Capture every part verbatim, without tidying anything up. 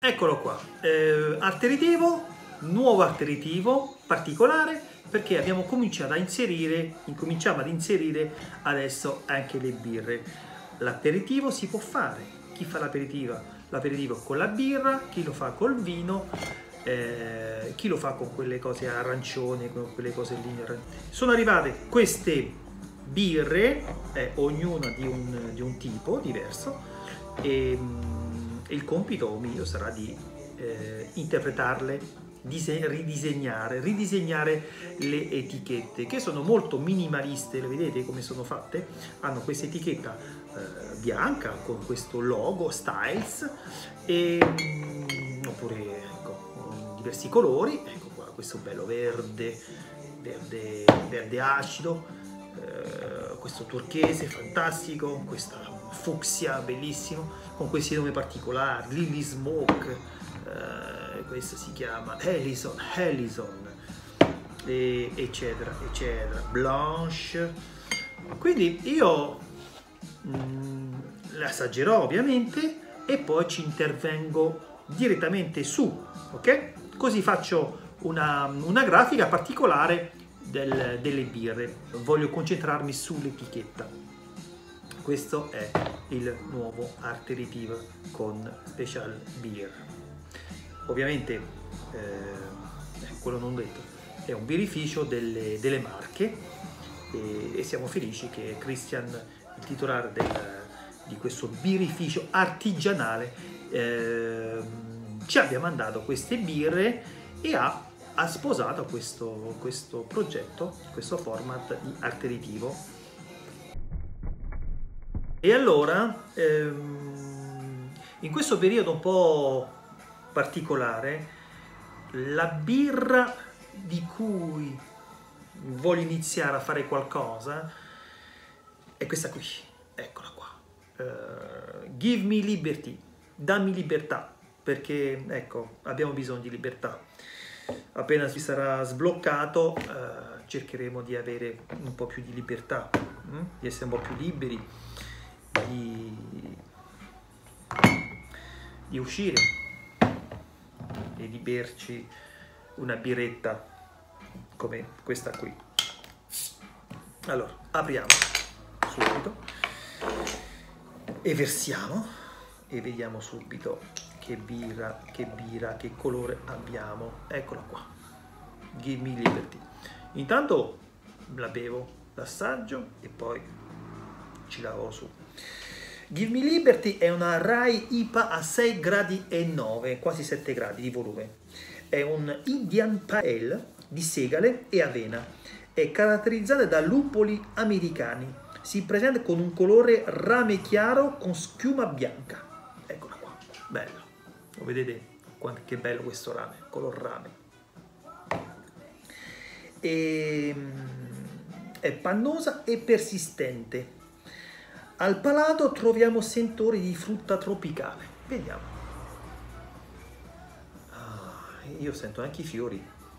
Eccolo qua, eh, aperitivo, nuovo aperitivo particolare, perché abbiamo cominciato a inserire, incominciamo ad inserire adesso anche le birre. L'aperitivo si può fare, chi fa l'aperitivo? L'aperitivo con la birra, chi lo fa col vino, eh, chi lo fa con quelle cose arancioni, con quelle cose lì. Sono arrivate queste birre, eh, ognuna di un, di un tipo diverso, e il compito mio sarà di eh, interpretarle, ridisegnare, ridisegnare le etichette, che sono molto minimaliste. Le vedete come sono fatte? Hanno questa etichetta eh, bianca con questo logo Styles, e, mm, oppure ecco, diversi colori. Ecco qua, questo bello verde, verde, verde acido, eh, questo turchese fantastico, questa fucsia bellissimo con questi nomi particolari, Lily Smoke, eh, questo si chiama Ellison, Ellison, e, eccetera eccetera, Blanche. Quindi io mh, l'assaggerò ovviamente e poi ci intervengo direttamente su, ok? Così faccio una, una grafica particolare del, delle birre. Voglio concentrarmi sull'etichetta. Questo è il nuovo aperitivo con Special Beer. Ovviamente, eh, quello non detto, è un birrificio delle, delle Marche, e, e siamo felici che Christian, il titolare del, di questo birrificio artigianale, eh, ci abbia mandato queste birre e ha, ha sposato questo, questo progetto, questo format di aperitivo. E allora, ehm, in questo periodo un po' particolare, la birra di cui voglio iniziare a fare qualcosa è questa qui, eccola qua, uh, Give Me Liberty, dammi libertà, perché ecco, abbiamo bisogno di libertà. Appena si sarà sbloccato, uh, cercheremo di avere un po' più di libertà, hm? di essere un po' più liberi, Di, di uscire e di berci una birretta come questa qui. Allora, apriamo subito e versiamo e vediamo subito che birra, che birra, che colore abbiamo. Eccola qua, Give Me Liberty. Intanto la bevo, l'assaggio e poi ci lavo su. Give Me Liberty è una Rye I P A a sei gradi e nove, quasi sette gradi di volume. È un Indian Pale Ale di segale e avena. È caratterizzata da lupoli americani. Si presenta con un colore rame chiaro con schiuma bianca. Eccola qua, bello. Lo vedete quanto che bello questo rame, color rame. E, è pannosa e persistente. Al palato troviamo sentori di frutta tropicale. Vediamo. Ah, io sento anche i fiori.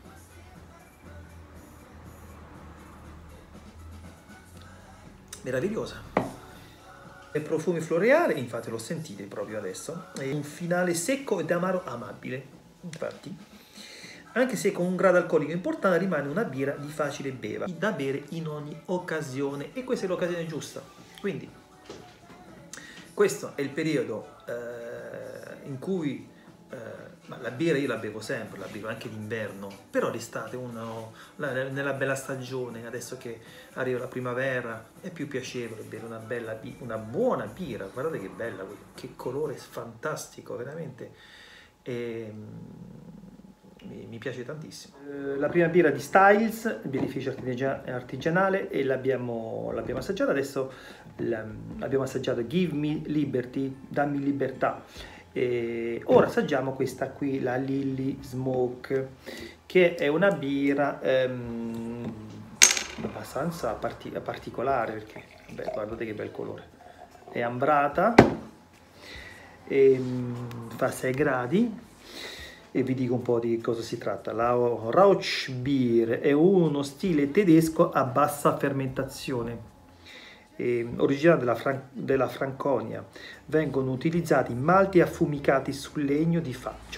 Meravigliosa. E profumi floreali, infatti lo sentite proprio adesso. È un finale secco ed amaro amabile. Infatti, anche se con un grado alcolico importante, rimane una birra di facile beva, da bere in ogni occasione. E questa è l'occasione giusta. Quindi questo è il periodo eh, in cui eh, ma la birra io la bevo sempre, la bevo anche d'inverno, però d'estate, uno, la, nella bella stagione, adesso che arriva la primavera, è più piacevole bere una, bella, una buona birra. Guardate che bella, che colore fantastico, veramente. E, mi, mi piace tantissimo. La prima birra di Styles, birrificio artigianale, e l'abbiamo assaggiata. Adesso abbiamo assaggiato Give Me Liberty, dammi libertà, e ora assaggiamo questa qui, la Lily Smoke, che è una birra ehm, abbastanza parti particolare, perché beh, guardate che bel colore, è ambrata, e, fa sei gradi. E vi dico un po' di cosa si tratta. La Rauchbier è uno stile tedesco a bassa fermentazione. eh, originari della, Fran della Franconia. Vengono utilizzati malti affumicati sul legno di faggio.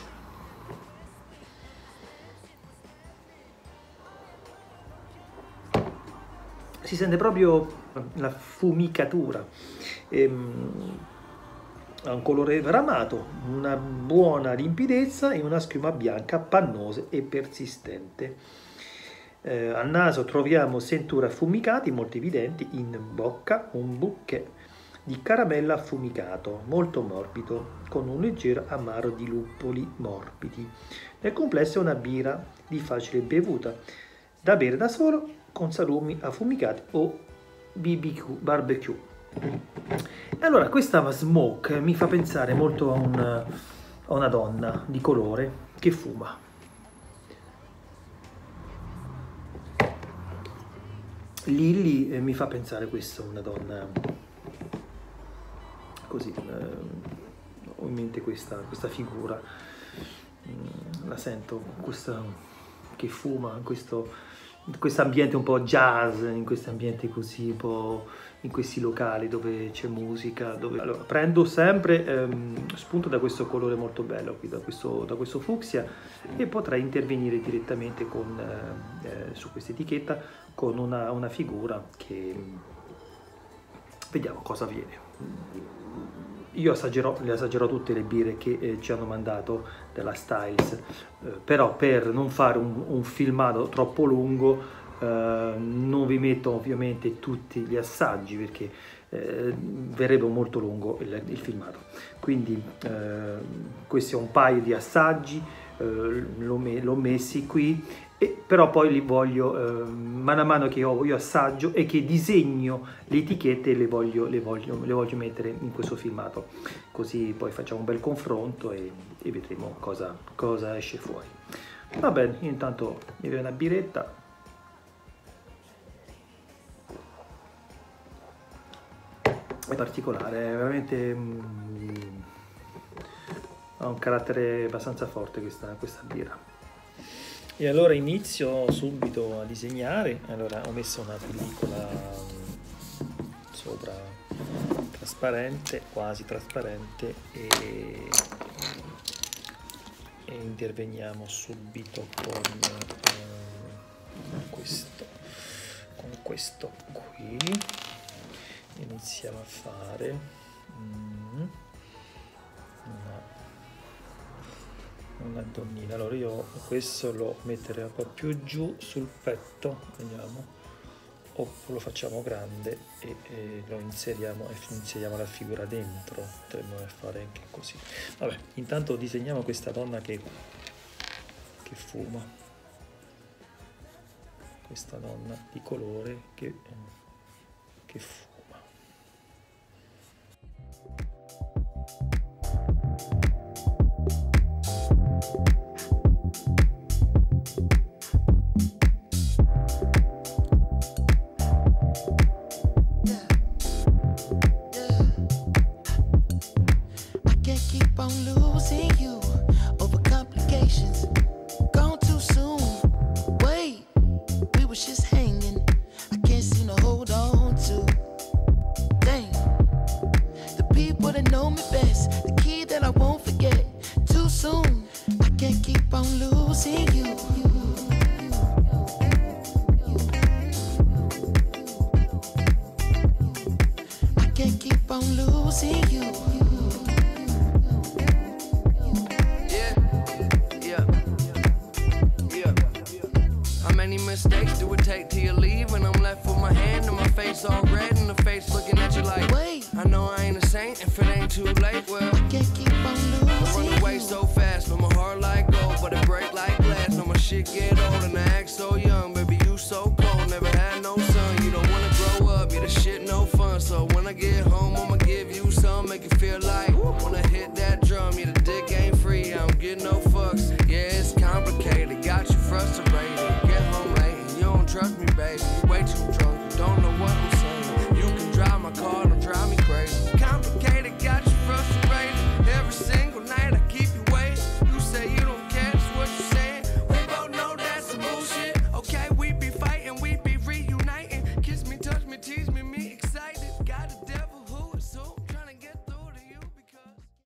Si sente proprio la fumicatura, ehm, ha un colore ramato, una buona limpidezza e una schiuma bianca pannosa e persistente. Eh, al naso troviamo senture affumicati molto evidenti, in bocca un bouquet di caramella affumicato molto morbido con un leggero amaro di luppoli morbidi. Nel complesso è una birra di facile bevuta, da bere da solo, con salumi affumicati o B B Q, barbecue. E allora questa smoke mi fa pensare molto a, un, a una donna di colore che fuma. Lily eh, mi fa pensare questo, una donna così, eh, ho in mente questa, questa figura, mm, la sento, questa che fuma, questo in questo ambiente un po' jazz, in questo ambiente così un po' in questi locali dove c'è musica, dove... Allora, prendo sempre ehm, spunto da questo colore molto bello qui, da questo, da questo fucsia, e potrei intervenire direttamente con, eh, su questa etichetta con una, una figura che vediamo cosa avviene. Io assaggerò, le assaggerò tutte le birre che eh, ci hanno mandato della Styles, eh, però per non fare un, un filmato troppo lungo eh, non vi metto ovviamente tutti gli assaggi, perché eh, verrebbe molto lungo il, il filmato. Quindi eh, questi è un paio di assaggi, eh, l'ho me, messi qui, e però poi li voglio, eh, mano a mano che io, io assaggio e che disegno le etichette, le voglio, le, voglio, le voglio mettere in questo filmato, così poi facciamo un bel confronto e, e vedremo cosa, cosa esce fuori. Va bene, io intanto mi bevo una biretta. È particolare, è veramente mm, ha un carattere abbastanza forte questa, questa birra. E allora inizio subito a disegnare. Allora ho messo una pellicola sopra trasparente, quasi trasparente, e, e interveniamo subito con eh, questo, con questo qui. Iniziamo a fare mm, una una donnina. Allora io questo lo metterei un po' più giù sul petto, vediamo, o lo facciamo grande e, e lo inseriamo e inseriamo la figura dentro. Potremmo fare anche così. Vabbè, intanto disegniamo questa donna che, che fuma, questa donna di colore che, che fuma. Mistakes do it take till you leave, and I'm left with my hand and my face all red and the face looking at you like, wait, I know I ain't a saint if it ain't too late. Well, I can't keep on losing. I run away so fast, no my heart like gold, but it break like glass. No my shit get old and I act so young.